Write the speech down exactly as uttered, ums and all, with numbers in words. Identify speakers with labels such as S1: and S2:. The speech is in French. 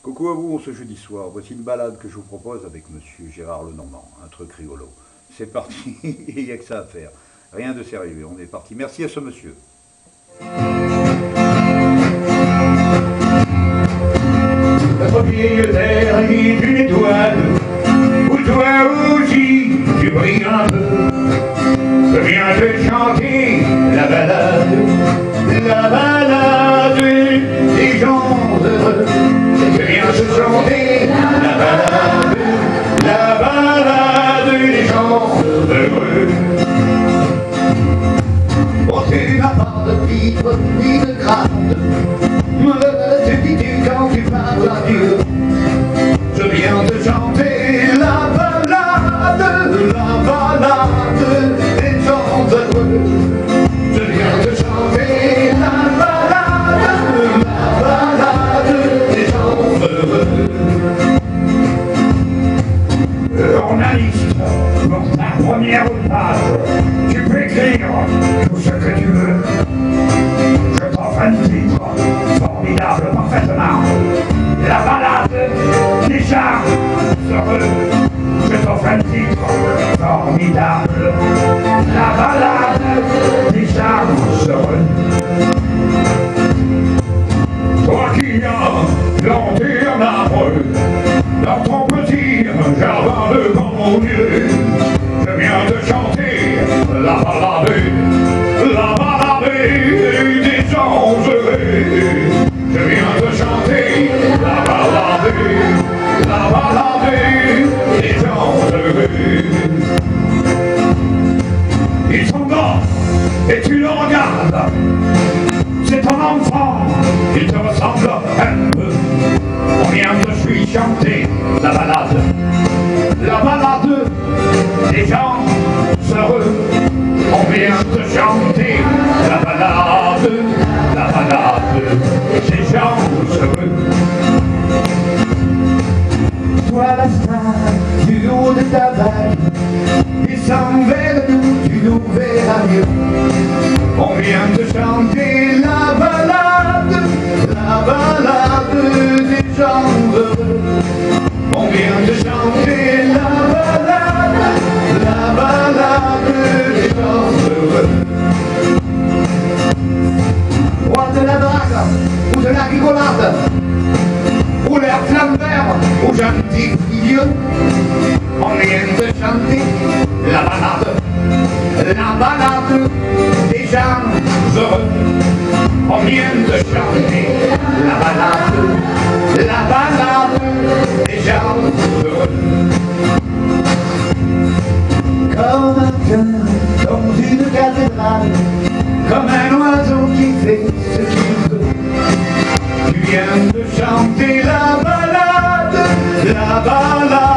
S1: Coucou à vous, ce jeudi soir. Voici une balade que je vous propose avec monsieur Gérard Lenormand. Un truc rigolo. C'est parti, il n'y a que ça à faire. Rien de sérieux, on est parti. Merci à ce monsieur.
S2: Notre vieille terre est une étoile, où toi aussi tu brilles un peu. Je viens te chanter la balade, la balade des gens heureux. Je viens te chanter la balade, la balade des gens heureux. Bon, tu n'as pas de titre ni de grade, me dis-tu quand tu parles à Dieu. Je viens te chanter la balade, la balade des gens heureux. Je viens te chanter la balade, la balade des gens heureux. Journaliste, pour ta première page, tu peux écrire tout ce que tu veux. Je t'offre un titre formidable, parfaitement. La balade des gens heureux. Je t'offre un titre formidable. La balade des gens heureux. Toi qui as planté un arbre dans ton petit jardin de banlieue, je viens te chanter la balade, la balade des gens heureux. Je viens te chanter la balade, la balade des gens heureux. Ils sont grands et tu le regardes, c'est ton enfant, il te ressemble un peu. On vient de lui chanter la balade, la balade des gens heureux. On vient de chanter la balade, la balade des gens heureux. Toi la star du haut de ta vague, descends vers nous, tu nous verras mieux. On vient de chanter la balade, la balade des gens heureux. On vient de chanter la balade, la balade des gens heureux. Roi de la drague ou de la rigolade, ou l'air flambert ou gentil vieux, on vient de chanter la balade, la balade des gens heureux. On vient de chanter la balade, la balade des gens heureux. Comme un cœur dans une cathédrale, comme un oiseau qui fait ce qu'il veut. Tu viens de chanter la balade, la balade